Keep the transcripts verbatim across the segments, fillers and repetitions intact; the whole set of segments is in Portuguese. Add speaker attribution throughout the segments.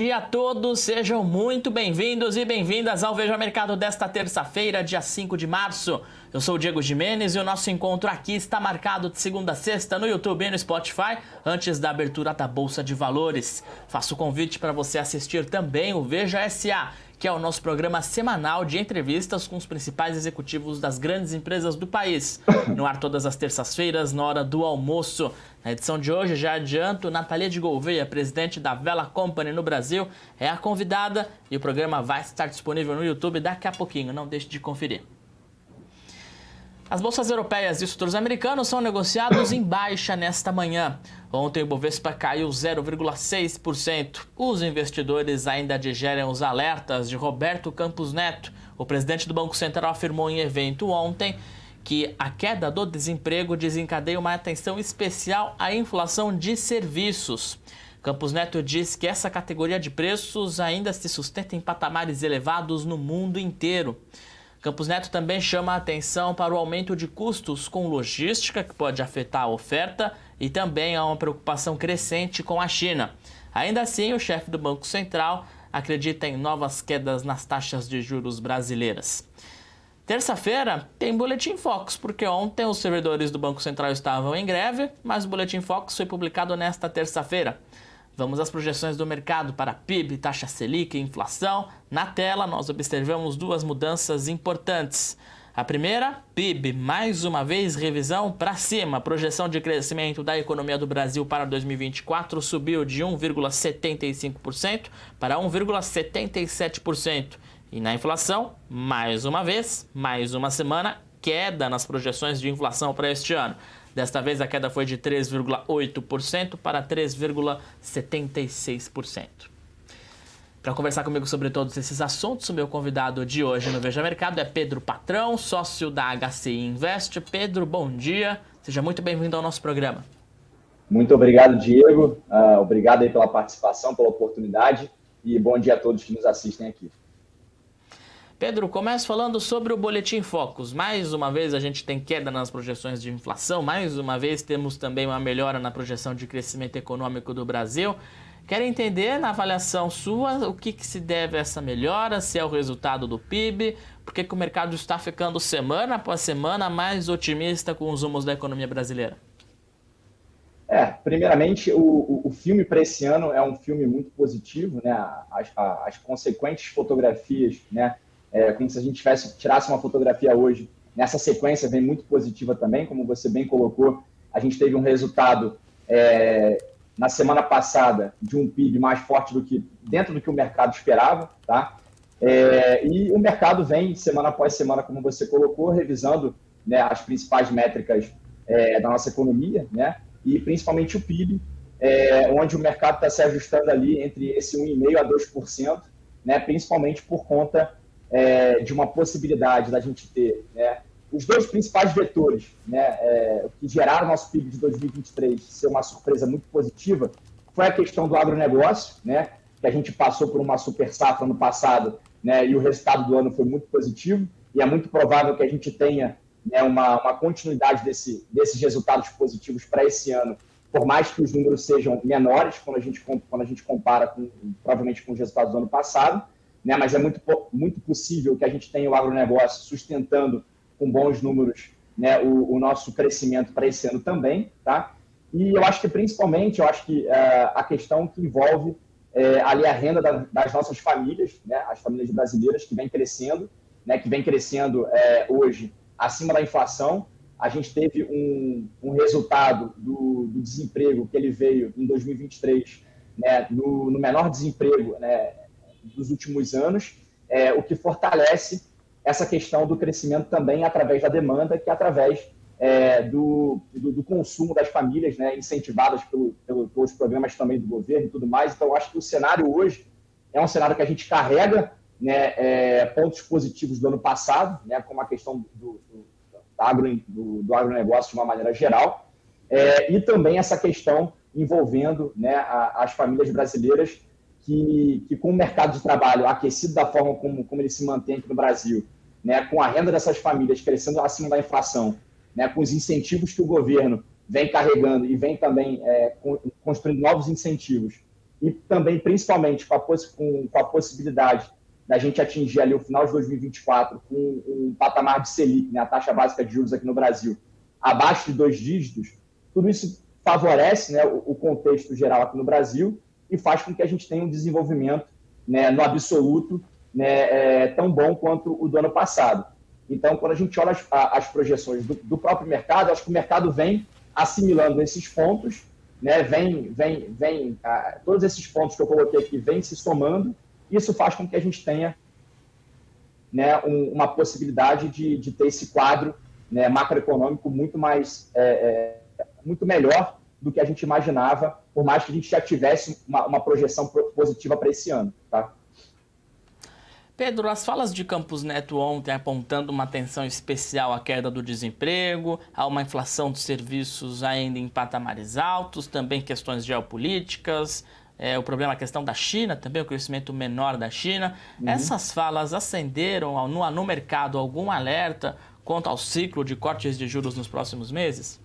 Speaker 1: dia a todos, sejam muito bem-vindos e bem-vindas ao Veja Mercado desta terça-feira, dia cinco de março. Eu sou o Diego Jimenez e o nosso encontro aqui está marcado de segunda a sexta no YouTube e no Spotify, antes da abertura da Bolsa de Valores. Faço o convite para você assistir também o Veja S A, que é o nosso programa semanal de entrevistas com os principais executivos das grandes empresas do país. No ar todas as terças-feiras, na hora do almoço. Na edição de hoje, já adianto, Natalia de Gouveia, presidente da Vela Company no Brasil, é a convidada e o programa vai estar disponível no YouTube daqui a pouquinho, não deixe de conferir. As bolsas europeias e os futuros americanos são negociados em baixa nesta manhã. Ontem o Bovespa caiu zero vírgula seis por cento. Os investidores ainda digerem os alertas de Roberto Campos Neto. O presidente do Banco Central afirmou em evento ontem que a queda do desemprego desencadeia uma atenção especial à inflação de serviços. Campos Neto disse que essa categoria de preços ainda se sustenta em patamares elevados no mundo inteiro. Campos Neto também chama a atenção para o aumento de custos com logística, que pode afetar a oferta, e também há uma preocupação crescente com a China. Ainda assim, o chefe do Banco Central acredita em novas quedas nas taxas de juros brasileiras. Terça-feira tem Boletim Focus, porque ontem os servidores do Banco Central estavam em greve, mas o Boletim Focus foi publicado nesta terça-feira. Vamos às projeções do mercado para P I B, taxa Selic e inflação. Na tela, nós observamos duas mudanças importantes. A primeira, P I B, mais uma vez revisão para cima. A projeção de crescimento da economia do Brasil para dois mil e vinte e quatro subiu de um vírgula setenta e cinco por cento para um vírgula setenta e sete por cento. E na inflação, mais uma vez, mais uma semana, queda nas projeções de inflação para este ano. Desta vez a queda foi de três vírgula oito por cento para três vírgula setenta e seis por cento. Para conversar comigo sobre todos esses assuntos, o meu convidado de hoje no Veja Mercado é Pedro Patrão, sócio da H C I Invest. Pedro, bom dia. Seja muito bem-vindo ao nosso programa.
Speaker 2: Muito obrigado, Diego. Uh, obrigado aí pela participação, pela oportunidade e bom dia a todos que nos assistem aqui.
Speaker 1: Pedro, começo falando sobre o Boletim Focus. Mais uma vez a gente tem queda nas projeções de inflação, mais uma vez temos também uma melhora na projeção de crescimento econômico do Brasil. Quero entender, na avaliação sua, o que, que se deve a essa melhora, se é o resultado do P I B, por que, que o mercado está ficando semana após semana mais otimista com os rumos da economia brasileira?
Speaker 2: É, primeiramente, o, o, o filme para esse ano é um filme muito positivo, né? As, as consequentes fotografias, né? É, como se a gente tivesse, tirasse uma fotografia hoje. Nessa sequência vem muito positiva também, como você bem colocou. A gente teve um resultado é, na semana passada de um P I B mais forte do que dentro do que o mercado esperava, tá? É, e o mercado vem semana após semana, como você colocou, revisando, né, as principais métricas é, da nossa economia, né? E principalmente o P I B, é, onde o mercado está se ajustando ali entre esse um vírgula cinco por cento a dois por cento, né? Principalmente por conta É, de uma possibilidade da gente ter, né, os dois principais vetores, né, é, que geraram o nosso P I B de dois mil e vinte e três ser uma surpresa muito positiva, foi a questão do agronegócio, né, que a gente passou por uma super safra no passado, né, e o resultado do ano foi muito positivo, e é muito provável que a gente tenha, né, uma, uma continuidade desse, desses resultados positivos para esse ano, por mais que os números sejam menores quando a gente, quando a gente compara com, provavelmente com os resultados do ano passado, né, mas é muito, muito possível que a gente tenha o agronegócio sustentando com bons números, né, o, o nosso crescimento para esse ano também. Tá? E eu acho que, principalmente, eu acho que uh, a questão que envolve uh, ali a renda da, das nossas famílias, né, as famílias brasileiras que vem crescendo, né, que vem crescendo uh, hoje acima da inflação. A gente teve um, um resultado do, do desemprego que ele veio em dois mil e vinte e três, né, no, no menor desemprego, né, dos últimos anos, é, o que fortalece essa questão do crescimento também através da demanda, que é através é, do, do, do consumo das famílias, né, incentivadas pelo, pelo, pelos programas também do governo e tudo mais. Então, acho que o cenário hoje é um cenário que a gente carrega, né, é, pontos positivos do ano passado, né, como a questão do, do, agro, do, do agronegócio de uma maneira geral, é, e também essa questão envolvendo, né, a, as famílias brasileiras, Que, que com o mercado de trabalho aquecido da forma como, como ele se mantém aqui no Brasil, né, com a renda dessas famílias crescendo acima da inflação, né, com os incentivos que o governo vem carregando e vem também é, construindo novos incentivos e também, principalmente, com a, poss com, com a possibilidade da gente atingir ali o final de dois mil e vinte e quatro com um patamar de Selic, né, a taxa básica de juros aqui no Brasil, abaixo de dois dígitos, tudo isso favorece, né, o, o contexto geral aqui no Brasil e faz com que a gente tenha um desenvolvimento, né, no absoluto, né, é, tão bom quanto o do ano passado. Então, quando a gente olha as, as projeções do, do próprio mercado, acho que o mercado vem assimilando esses pontos, né, vem, vem, vem, ah, todos esses pontos que eu coloquei aqui vêm se somando. Isso faz com que a gente tenha, né, um, uma possibilidade de, de ter esse quadro, né, macroeconômico muito mais, é, é, muito melhor do que a gente imaginava, por mais que a gente já tivesse uma, uma projeção positiva para esse ano, tá?
Speaker 1: Pedro, as falas de Campos Neto ontem apontando uma atenção especial à queda do desemprego, a uma inflação dos serviços ainda em patamares altos, também questões geopolíticas, é, o problema, a questão da China, também o crescimento menor da China. Uhum. Essas falas acenderam no, no mercado algum alerta quanto ao ciclo de cortes de juros nos próximos meses?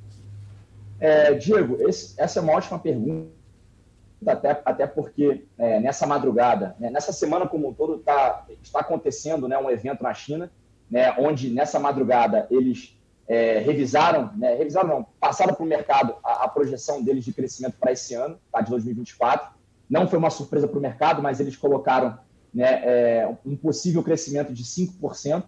Speaker 2: É, Diego, esse, essa é uma ótima pergunta. Até, até porque é, nessa madrugada, né, nessa semana como um todo, tá, está acontecendo, né, um evento na China, né, onde nessa madrugada eles é, revisaram, né, revisaram não, passaram para o mercado a, a projeção deles de crescimento para esse ano, tá, de dois mil e vinte e quatro. Não foi uma surpresa para o mercado, mas eles colocaram, né, é, um possível crescimento de cinco por cento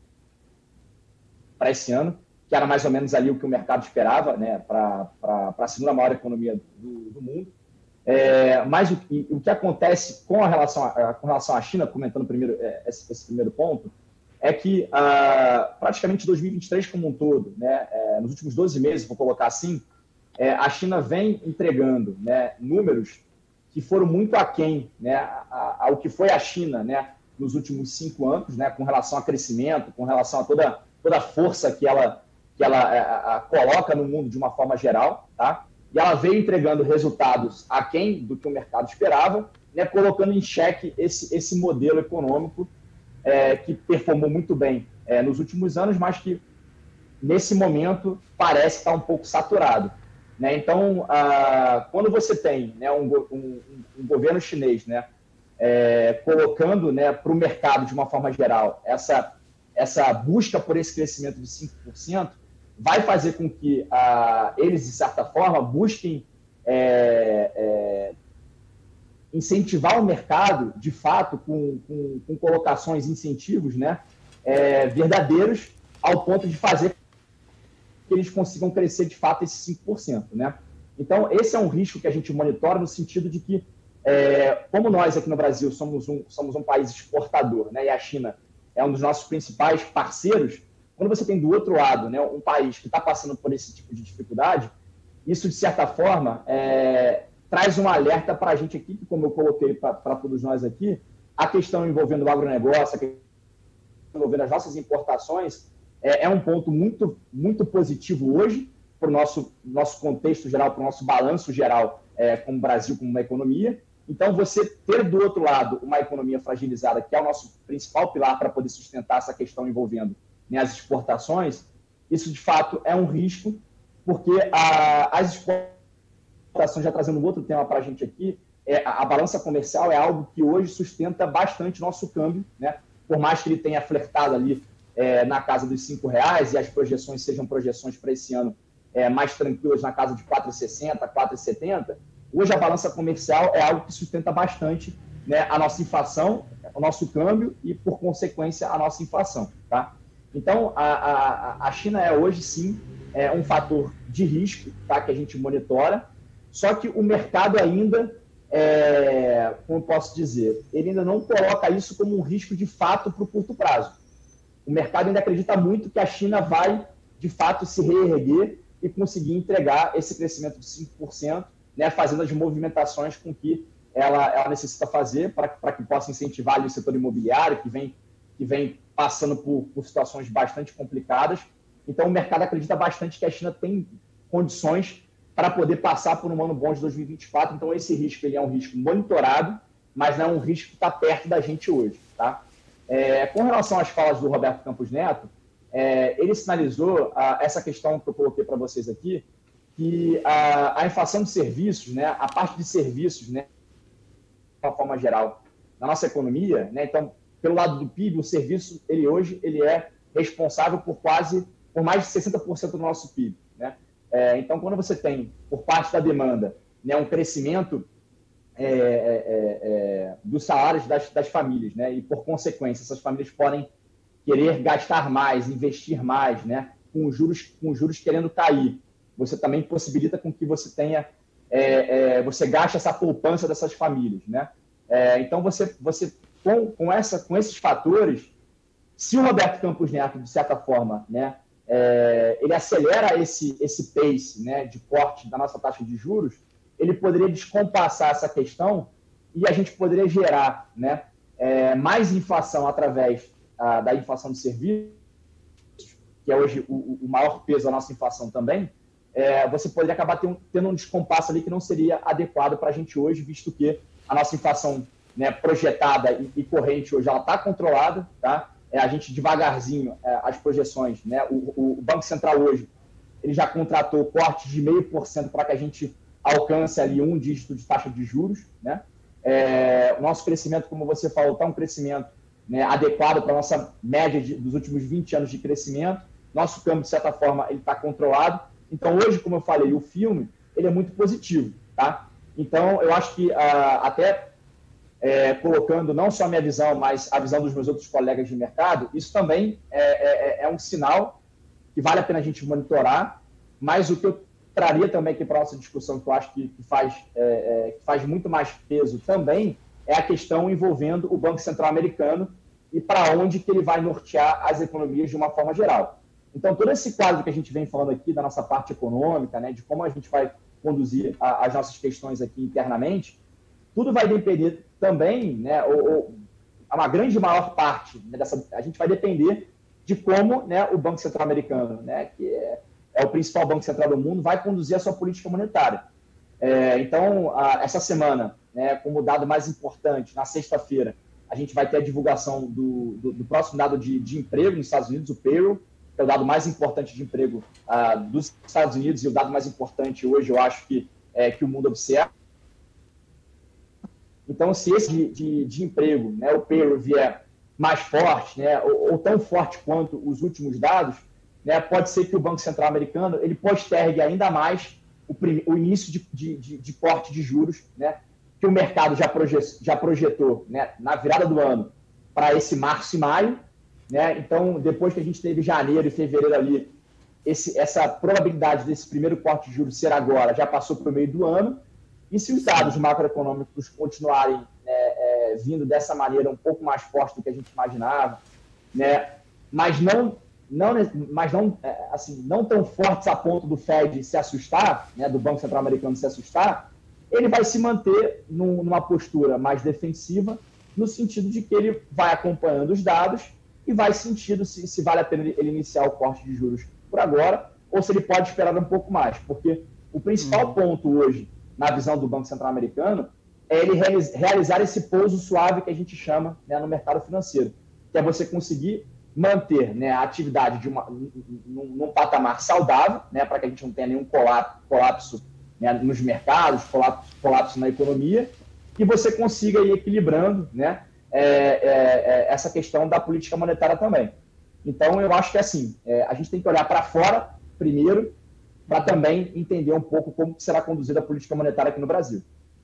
Speaker 2: para esse ano, que era mais ou menos ali o que o mercado esperava, né, para a segunda maior economia do, do mundo. É, mas o, o que acontece com, a relação a, com relação à China, comentando primeiro, é, esse, esse primeiro ponto, é que ah, praticamente dois mil e vinte e três como um todo, né, é, nos últimos doze meses, vou colocar assim, é, a China vem entregando, né, números que foram muito aquém, né, ao que foi a China, né, nos últimos cinco anos, né, com relação a crescimento, com relação a toda, toda a força que ela, que ela a, a, coloca no mundo de uma forma geral, tá? E ela veio entregando resultados aquém do que o mercado esperava, né, colocando em xeque esse, esse modelo econômico é, que performou muito bem é, nos últimos anos, mas que, nesse momento, parece estar um pouco saturado. Né? Então, ah, quando você tem, né, um, um, um governo chinês, né, é, colocando, né, para o mercado, de uma forma geral, essa, essa busca por esse crescimento de cinco por cento, vai fazer com que ah, eles, de certa forma, busquem é, é, incentivar o mercado, de fato, com, com, com colocações, incentivos, né, é, verdadeiros, ao ponto de fazer que eles consigam crescer, de fato, esses cinco por cento. Né? Então, esse é um risco que a gente monitora no sentido de que, é, como nós aqui no Brasil somos um, somos um país exportador, né, e a China é um dos nossos principais parceiros, quando você tem do outro lado, né, um país que está passando por esse tipo de dificuldade, isso, de certa forma, é, traz um alerta para a gente aqui, que, como eu coloquei para todos nós aqui, a questão envolvendo o agronegócio, a questão envolvendo as nossas importações, é, é um ponto muito, muito positivo hoje para o nosso, nosso contexto geral, para o nosso balanço geral é, como Brasil, como uma economia. Então, você ter do outro lado uma economia fragilizada, que é o nosso principal pilar para poder sustentar essa questão envolvendo, né, as exportações, isso de fato é um risco, porque a, as exportações, já trazendo um outro tema para a gente aqui, é, a, a balança comercial é algo que hoje sustenta bastante nosso câmbio, né? Por mais que ele tenha flertado ali é, na casa dos cinco reais e as projeções sejam projeções para esse ano é, mais tranquilas na casa de quatro reais e sessenta centavos, quatro reais e setenta centavos, hoje a balança comercial é algo que sustenta bastante, né, a nossa inflação, o nosso câmbio e, por consequência, a nossa inflação, tá? Então, a, a, a China é hoje, sim, é um fator de risco, tá, que a gente monitora, só que o mercado ainda, é, como posso dizer, ele ainda não coloca isso como um risco de fato para o curto prazo. O mercado ainda acredita muito que a China vai, de fato, se reerguer e conseguir entregar esse crescimento de cinco por cento, né, fazendo as movimentações com que ela, ela necessita fazer para que possa incentivar ali o setor imobiliário, que vem, que vem passando por, por situações bastante complicadas. Então, o mercado acredita bastante que a China tem condições para poder passar por um ano bom de dois mil e vinte e quatro. Então, esse risco ele é um risco monitorado, mas não é um risco que está perto da gente hoje. Tá? É, com relação às falas do Roberto Campos Neto, é, ele sinalizou a, essa questão que eu coloquei para vocês aqui, que a, a inflação de serviços, né, a parte de serviços, né, uma forma geral na nossa economia, né? Então, pelo lado do P I B, o serviço, ele hoje, ele é responsável por quase, por mais de sessenta por cento do nosso P I B, né? É, então, quando você tem, por parte da demanda, né, um crescimento é, é, é, dos salários das, das famílias, né? E, por consequência, essas famílias podem querer gastar mais, investir mais, né? Com os juros, com os juros querendo cair. Você também possibilita com que você tenha, é, é, você gaste essa poupança dessas famílias, né? É, então, você, você com, com, essa, com esses fatores, se o Roberto Campos Neto, de certa forma, né, é, ele acelera esse, esse pace, né, de corte da nossa taxa de juros, ele poderia descompassar essa questão e a gente poderia gerar, né, é, mais inflação através a, da inflação de serviços, que é hoje o, o maior peso da nossa inflação também. É, você poderia acabar tendo, tendo um descompasso ali que não seria adequado para a gente hoje, visto que a nossa inflação, né, projetada e, e corrente hoje ela está controlada, tá? É, a gente devagarzinho, é, as projeções, né? O, o, o Banco Central hoje ele já contratou cortes de zero vírgula cinco por cento para que a gente alcance ali um dígito de taxa de juros, né? É, o nosso crescimento, como você falou, está um crescimento, né, adequado para a nossa média de, dos últimos vinte anos de crescimento. Nosso câmbio, de certa forma, ele está controlado. Então, hoje, como eu falei, o filme ele é muito positivo, tá? Então, eu acho que ah, até é, colocando não só a minha visão, mas a visão dos meus outros colegas de mercado, isso também é, é, é um sinal que vale a pena a gente monitorar, mas o que eu traria também aqui para a nossa discussão, que eu acho que, que, faz, é, é, que faz muito mais peso também, é a questão envolvendo o Banco Central americano e para onde que ele vai nortear as economias de uma forma geral. Então, todo esse quadro que a gente vem falando aqui da nossa parte econômica, né, de como a gente vai conduzir a, as nossas questões aqui internamente, tudo vai depender também, né, ou, ou uma grande maior parte, né, dessa, a gente vai depender de como, né, o Banco Central americano, né, que é, é o principal banco central do mundo, vai conduzir a sua política monetária. É, então, a, essa semana, né, como dado mais importante, na sexta-feira, a gente vai ter a divulgação do, do, do próximo dado de, de emprego nos Estados Unidos, o payroll, que é o dado mais importante de emprego uh, dos Estados Unidos e o dado mais importante hoje, eu acho que é que o mundo observa. Então, se esse de, de, de emprego, né, o payroll vier mais forte, né, ou, ou tão forte quanto os últimos dados, né, pode ser que o Banco Central americano ele postergue ainda mais o, o início de, de, de corte de juros, né, que o mercado já, proje, já projetou, né, na virada do ano para esse março e maio. Né? Então, depois que a gente teve janeiro e fevereiro ali, esse, essa probabilidade desse primeiro corte de juros ser agora já passou para o meio do ano. E se os dados macroeconômicos continuarem, né, é, vindo dessa maneira um pouco mais forte do que a gente imaginava, né, mas não, não, mas não, assim, não tão fortes a ponto do Fed se assustar, né, do Banco Central americano se assustar, ele vai se manter num, numa postura mais defensiva, no sentido de que ele vai acompanhando os dados e vai sentindo se, se vale a pena ele iniciar o corte de juros por agora ou se ele pode esperar um pouco mais, porque o principal uhum. ponto hoje, na visão do Banco Central americano, é ele realizar esse pouso suave que a gente chama, né, no mercado financeiro, que é você conseguir manter, né, a atividade de uma, num, num patamar saudável, né, para que a gente não tenha nenhum colapso, colapso né, nos mercados, colapso, colapso na economia, e você consiga ir equilibrando, né, É, é, é, essa questão da política monetária também. Então, eu acho que assim, é, a gente tem que olhar para fora primeiro, para também entender um pouco como será conduzida a política monetária aqui no Brasil.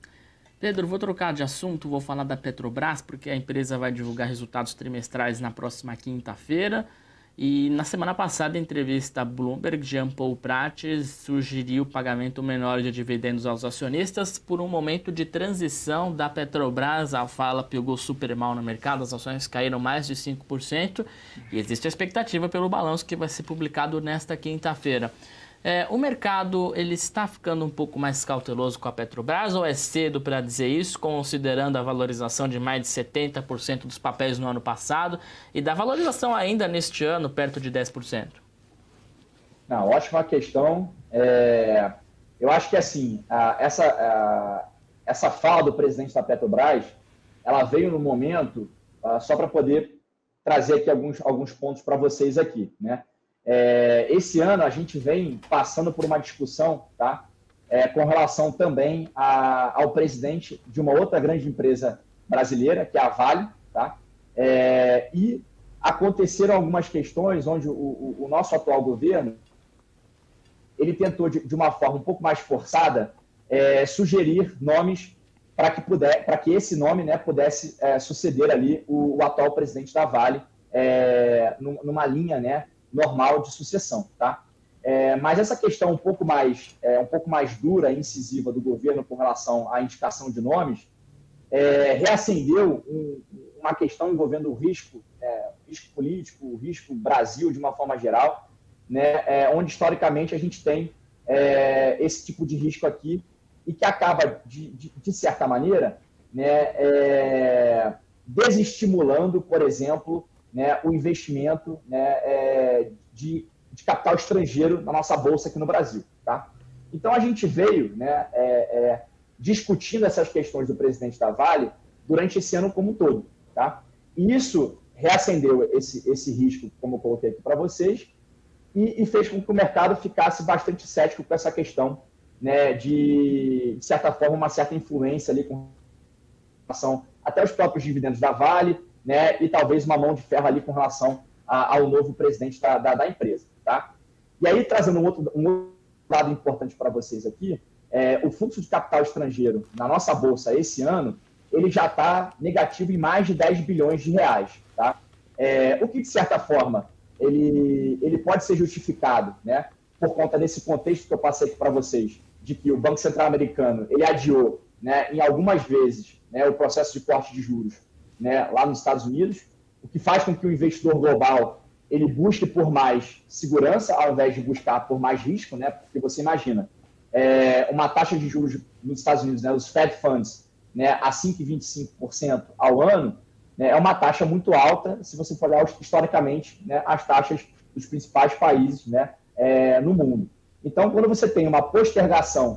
Speaker 1: Pedro, vou trocar de assunto, vou falar da Petrobras, porque a empresa vai divulgar resultados trimestrais na próxima quinta-feira. E na semana passada, em entrevista à Bloomberg, Jean Paul Prates sugeriu o pagamento menor de dividendos aos acionistas por um momento de transição da Petrobras. A fala pegou super mal no mercado, as ações caíram mais de cinco por cento e existe a expectativa pelo balanço que vai ser publicado nesta quinta-feira. É, o mercado ele está ficando um pouco mais cauteloso com a Petrobras ou é cedo para dizer isso, considerando a valorização de mais de setenta por cento dos papéis no ano passado e da valorização ainda neste ano perto de dez por cento?
Speaker 2: Não, ótima questão. É, eu acho que assim, a, essa, a, essa fala do presidente da Petrobras, ela veio no momento, a, só para poder trazer aqui alguns, alguns pontos para vocês aqui, né? É, esse ano a gente vem passando por uma discussão, tá? é, com relação também a, ao presidente de uma outra grande empresa brasileira, que é a Vale, tá? É, e aconteceram algumas questões onde o, o, o nosso atual governo ele tentou, de, de uma forma um pouco mais forçada, é, sugerir nomes para que, puder, para que esse nome, né, pudesse é, suceder ali o, o atual presidente da Vale, é, numa linha, né, normal de sucessão. Tá? É, mas essa questão um pouco, mais, é, um pouco mais dura e incisiva do governo com relação à indicação de nomes, é, reacendeu um, uma questão envolvendo o risco, é, risco político, o risco Brasil de uma forma geral, né, é, onde historicamente a gente tem é, esse tipo de risco aqui e que acaba, de, de, de certa maneira, né, é, desestimulando, por exemplo, né, o investimento, né, é, de, de capital estrangeiro na nossa bolsa aqui no Brasil. Tá? Então a gente veio, né, é, é, discutindo essas questões do presidente da Vale durante esse ano como um todo. Tá? E isso reacendeu esse, esse risco, como eu coloquei aqui para vocês, e, e fez com que o mercado ficasse bastante cético com essa questão, né, de, de certa forma, uma certa influência ali com relação até os próprios dividendos da Vale, né, e talvez uma mão de ferro ali com relação a, ao novo presidente da, da, da empresa. Tá? E aí, trazendo um outro, um outro lado importante para vocês aqui, é, o fluxo de capital estrangeiro na nossa bolsa esse ano, ele já está negativo em mais de dez bilhões de reais. Tá? É, o que, de certa forma, ele, ele pode ser justificado, né, por conta desse contexto que eu passei aqui para vocês, de que o Banco Central americano ele adiou, né, em algumas vezes, né, o processo de corte de juros, né, lá nos Estados Unidos, o que faz com que o investidor global ele busque por mais segurança ao invés de buscar por mais risco, né, porque você imagina, é, uma taxa de juros nos Estados Unidos, né, os Fed Funds, né, a cinco vírgula vinte e cinco por cento ao ano, né, é uma taxa muito alta se você for olhar historicamente, né, as taxas dos principais países, né, é, no mundo. Então, quando você tem uma postergação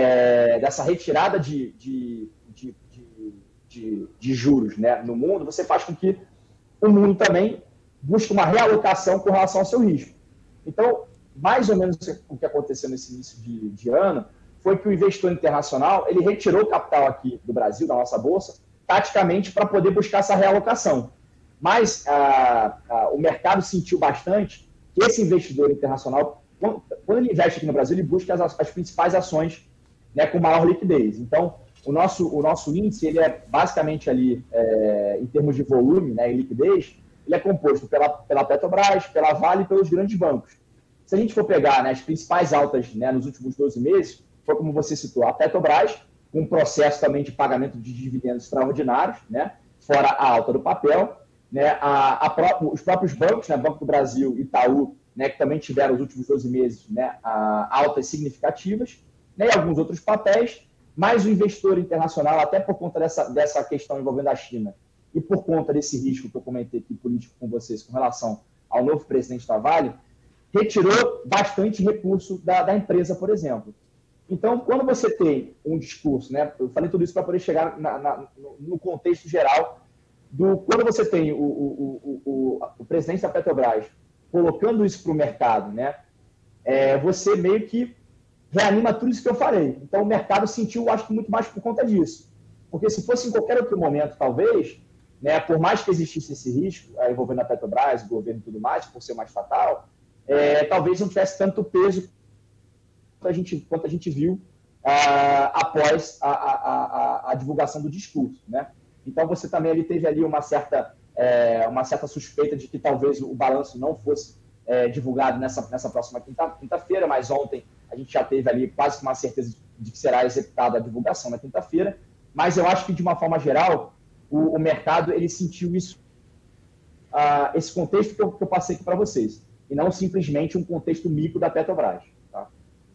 Speaker 2: é, dessa retirada de, de, de, de, de, de juros, né, no mundo, você faz com que o mundo também busque uma realocação com relação ao seu risco. Então, mais ou menos o que aconteceu nesse início de, de ano foi que o investidor internacional ele retirou o capital aqui do Brasil, da nossa bolsa, taticamente para poder buscar essa realocação. Mas ah, ah, o mercado sentiu bastante que esse investidor internacional, quando ele investe aqui no Brasil, ele busca as, as principais ações, né, com maior liquidez. Então, o nosso, o nosso índice, ele é basicamente ali, é, em termos de volume, né, e liquidez, ele é composto pela, pela Petrobras, pela Vale e pelos grandes bancos. Se a gente for pegar, né, as principais altas, né, nos últimos doze meses, foi como você citou, a Petrobras, com um processo também de pagamento de dividendos extraordinários, né, fora a alta do papel, né, a, a pró os próprios bancos, né, Banco do Brasil, Itaú, né, que também tiveram nos últimos doze meses, né, a, altas significativas, né, e alguns outros papéis, mas o investidor internacional, até por conta dessa, dessa questão envolvendo a China e por conta desse risco que eu comentei aqui político com vocês com relação ao novo presidente da Vale, retirou bastante recurso da, da empresa, por exemplo. Então, quando você tem um discurso, né, eu falei tudo isso para poder chegar na, na, no contexto geral, do, quando você tem o, o, o, o, o presidente da Petrobras colocando isso para o mercado, né, é, você meio que reanima tudo isso que eu falei. Então, o mercado sentiu, acho que muito mais por conta disso. Porque se fosse em qualquer outro momento, talvez, né, por mais que existisse esse risco, é, envolvendo a Petrobras, o governo e tudo mais, por ser mais fatal, é, talvez não tivesse tanto peso quanto a gente, quanto a gente viu ah, após a, a, a, a divulgação do discurso, né? Então, você também ali teve ali uma certa, é, uma certa suspeita de que talvez o balanço não fosse é, divulgado nessa, nessa próxima quinta, quinta-feira, mas ontem a gente já teve ali quase que uma certeza de que será executada a divulgação na quinta-feira, mas eu acho que, de uma forma geral, o, o mercado ele sentiu isso, uh, esse contexto que eu, que eu passei aqui para vocês, e não simplesmente um contexto micro da Petrobras. Tá?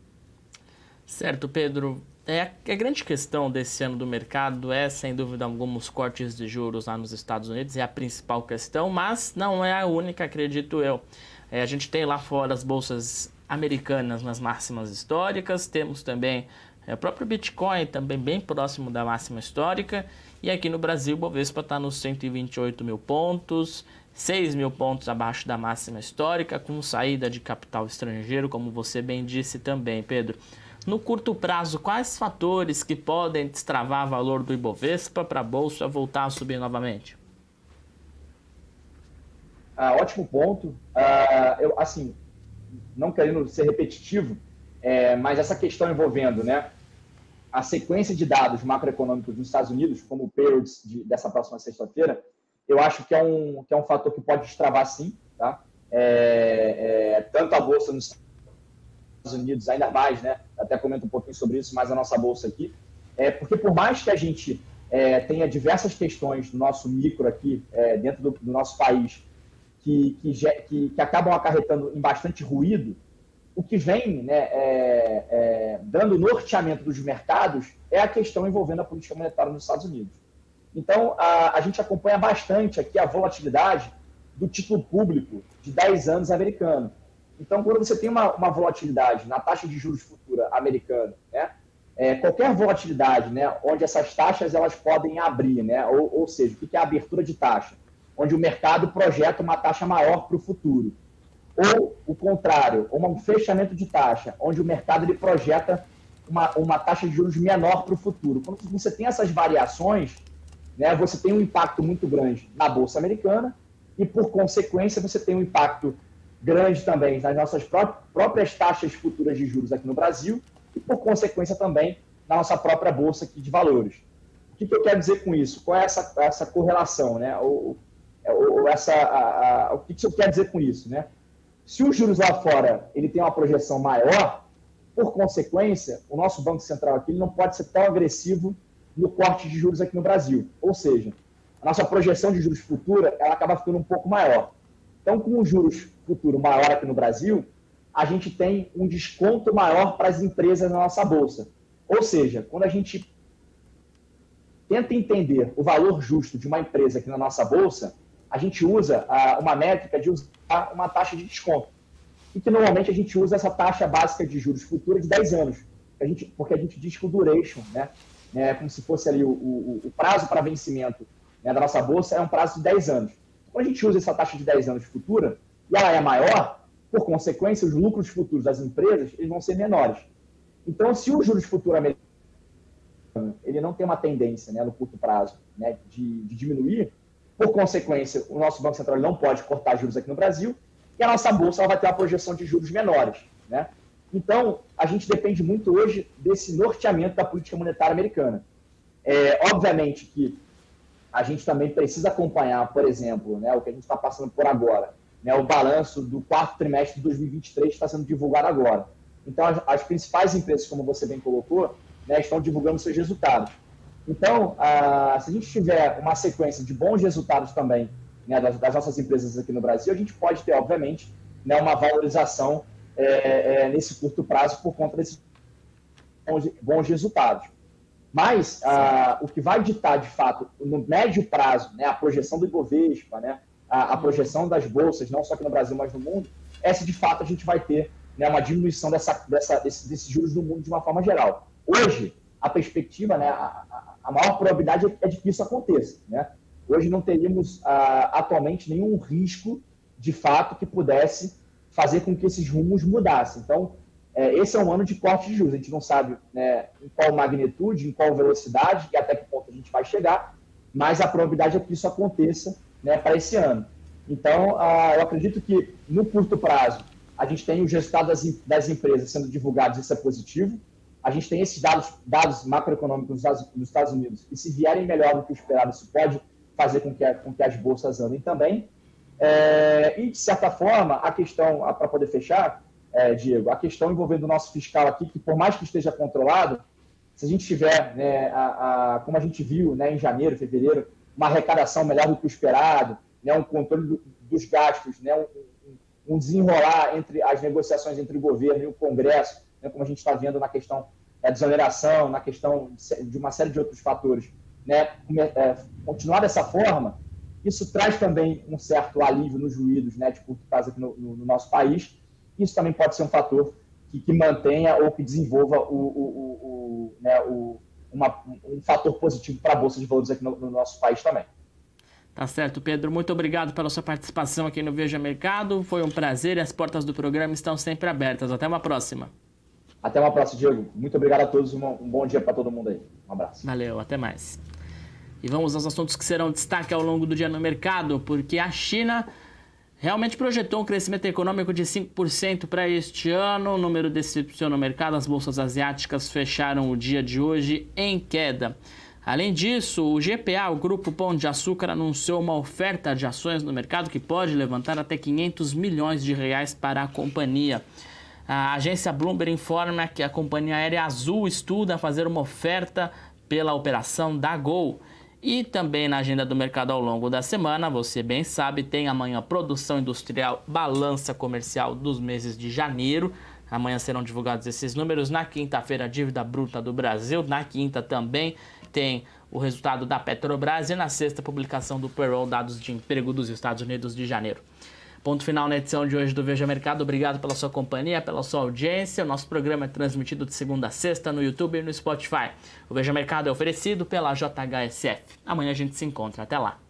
Speaker 1: Certo, Pedro. É, a grande questão desse ano do mercado é, sem dúvida alguma, os cortes de juros lá nos Estados Unidos, é a principal questão, mas não é a única, acredito eu. É, a gente tem lá fora as bolsas americanas nas máximas históricas, temos também é, o próprio Bitcoin também bem próximo da máxima histórica, e aqui no Brasil o Bovespa está nos cento e vinte e oito mil pontos, seis mil pontos abaixo da máxima histórica, com saída de capital estrangeiro, como você bem disse também, Pedro. no curto prazo, quais fatores que podem destravar o valor do Ibovespa para a Bolsa voltar a subir novamente?
Speaker 2: Ah, ótimo ponto. Ah, eu, assim, não querendo ser repetitivo, é, mas essa questão envolvendo, né, a sequência de dados macroeconômicos dos Estados Unidos, como o payroll de, dessa próxima sexta-feira, eu acho que é, um, que é um fator que pode destravar sim, tá? É, é, tanto a Bolsa nos Estados Unidos, ainda mais, né? Até comento um pouquinho sobre isso, mas a nossa Bolsa aqui, é, porque por mais que a gente é, tenha diversas questões no nosso micro aqui, é, dentro do, do nosso país, que, que, que, que acabam acarretando em bastante ruído, o que vem, né, é, é, dando norteamento dos mercados é a questão envolvendo a política monetária nos Estados Unidos. Então, a, a gente acompanha bastante aqui a volatilidade do título público de dez anos americano. Então, quando você tem uma, uma volatilidade na taxa de juros futura americana, né, é, qualquer volatilidade, né, onde essas taxas elas podem abrir, né, ou, ou seja, o que é a abertura de taxa? Onde o mercado projeta uma taxa maior para o futuro. Ou o contrário, um fechamento de taxa, onde o mercado ele projeta uma, uma taxa de juros menor para o futuro. Quando você tem essas variações, né, você tem um impacto muito grande na Bolsa Americana e, por consequência, você tem um impacto grande também nas nossas pró próprias taxas futuras de juros aqui no Brasil e, por consequência, também na nossa própria Bolsa aqui de Valores. O que, que eu quero dizer com isso? Qual é essa, essa correlação? Né? Ou, ou essa, a, a, o que, que eu quero dizer com isso? Né? Se os juros lá fora ele tem uma projeção maior, por consequência, o nosso Banco Central aqui ele não pode ser tão agressivo no corte de juros aqui no Brasil. Ou seja, a nossa projeção de juros futura ela acaba ficando um pouco maior. Então, com os juros futuro maior aqui no Brasil, a gente tem um desconto maior para as empresas na nossa Bolsa. Ou seja, quando a gente tenta entender o valor justo de uma empresa aqui na nossa Bolsa, a gente usa ah, uma métrica de usar uma taxa de desconto. E que normalmente a gente usa essa taxa básica de juros futura de dez anos. A gente, porque a gente diz que o duration, né, é como se fosse ali o, o, o prazo para vencimento, né, da nossa Bolsa é um prazo de dez anos. Quando a gente usa essa taxa de dez anos futura, e ela é maior, por consequência, os lucros futuros das empresas eles vão ser menores. Então, se o juros futuro americano ele não tem uma tendência, né, no curto prazo, né, de, de diminuir, por consequência, o nosso Banco Central não pode cortar juros aqui no Brasil e a nossa Bolsa ela vai ter uma projeção de juros menores. Né? Então, a gente depende muito hoje desse norteamento da política monetária americana. É, obviamente que a gente também precisa acompanhar, por exemplo, né, o que a gente está passando por agora, né, o balanço do quarto trimestre de dois mil e vinte e três está sendo divulgado agora. Então, as, as principais empresas, como você bem colocou, né, estão divulgando seus resultados. Então, ah, se a gente tiver uma sequência de bons resultados também, né, das, das nossas empresas aqui no Brasil, a gente pode ter, obviamente, né, uma valorização é, é, nesse curto prazo por conta desses bons, bons resultados. Mas ah, o que vai ditar, de fato, no médio prazo, né, a projeção do Ibovespa, né, a, a projeção das bolsas, não só aqui no Brasil, mas no mundo, é se de fato a gente vai ter, né, uma diminuição dessa, dessa, desse, desses juros no mundo de uma forma geral. Hoje, a perspectiva, né, a, a maior probabilidade é de que isso aconteça. Né? Hoje não teríamos ah, atualmente nenhum risco, de fato, que pudesse fazer com que esses rumos mudassem. Então, é, esse é um ano de corte de juros. A gente não sabe, né, em qual magnitude, em qual velocidade e até que ponto a gente vai chegar, mas a probabilidade é que isso aconteça, né, para esse ano. Então, ah, eu acredito que, no curto prazo, a gente tem os resultados das, das empresas sendo divulgados, isso é positivo. A gente tem esses dados, dados macroeconômicos nos Estados Unidos, e se vierem melhor do que o esperado, isso pode fazer com que, a, com que as bolsas andem também. É, e, de certa forma, a questão, para poder fechar, é, Diego, a questão envolvendo o nosso fiscal aqui, que por mais que esteja controlado, se a gente tiver, né, a, a, como a gente viu, né, em janeiro, fevereiro, uma arrecadação melhor do que o esperado, né, um controle do, dos gastos, né, um, um desenrolar entre as negociações entre o governo e o Congresso, né, como a gente está vendo na questão da desoneração, na questão de uma série de outros fatores, né, é, continuar dessa forma, isso traz também um certo alívio nos ruídos, né, de curto prazo aqui no, no, no nosso país. Isso também pode ser um fator que, que mantenha ou que desenvolva o, o, o, o, né, o, uma, um fator positivo para a Bolsa de Valores aqui no, no nosso país também.
Speaker 1: Tá certo, Pedro. Muito obrigado pela sua participação aqui no Veja Mercado. Foi um prazer e as portas do programa estão sempre abertas. Até uma próxima.
Speaker 2: Até uma próxima, Diego. Muito obrigado a todos. Um bom dia para todo mundo aí. Um abraço.
Speaker 1: Valeu, até mais. E vamos aos assuntos que serão destaque ao longo do dia no mercado, porque a China realmente projetou um crescimento econômico de cinco por cento para este ano. O número decepciona o mercado. As bolsas asiáticas fecharam o dia de hoje em queda. Além disso, o G P A, o Grupo Pão de Açúcar, anunciou uma oferta de ações no mercado que pode levantar até quinhentos milhões de reais para a companhia. A agência Bloomberg informa que a companhia aérea Azul estuda fazer uma oferta pela operação da Gol. E também na agenda do mercado ao longo da semana, você bem sabe, tem amanhã produção industrial, balança comercial dos meses de janeiro. Amanhã serão divulgados esses números. Na quinta-feira, a dívida bruta do Brasil. Na quinta também tem o resultado da Petrobras. E na sexta, publicação do payroll, dados de emprego dos Estados Unidos de janeiro. Ponto final na edição de hoje do Veja Mercado. Obrigado pela sua companhia, pela sua audiência. O nosso programa é transmitido de segunda a sexta no YouTube e no Spotify. O Veja Mercado é oferecido pela J H S F. Amanhã a gente se encontra. Até lá.